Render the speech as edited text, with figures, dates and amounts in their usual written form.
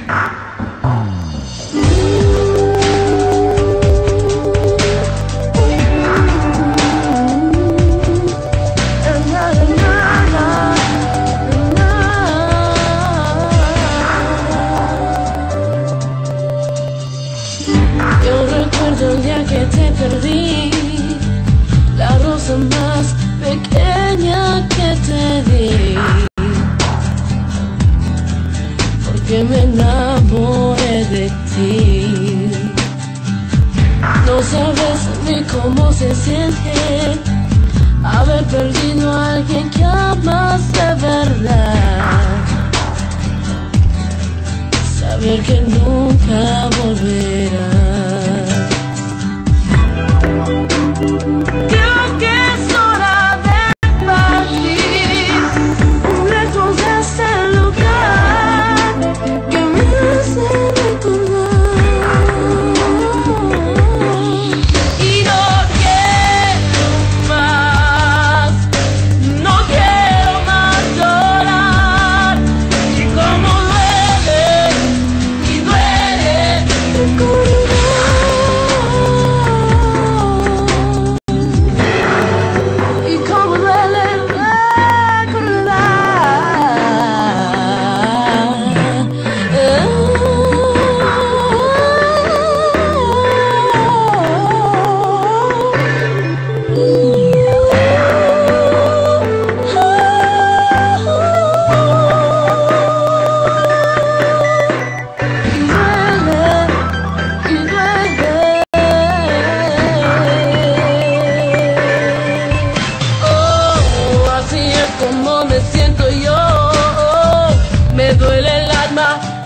Yo recuerdo el día que te perdí, la rosa más pequeña que te di, porque me enamoré de ti. No sabes ni cómo se siente haber perdido a alguien que amas de verdad, saber que nunca volverá. Creo que es hora de partir, lejos de este lugar que me hace recordar. Y no quiero más llorar. Y como duele, y duele recordar. Y como duele como me siento yo, me duele el alma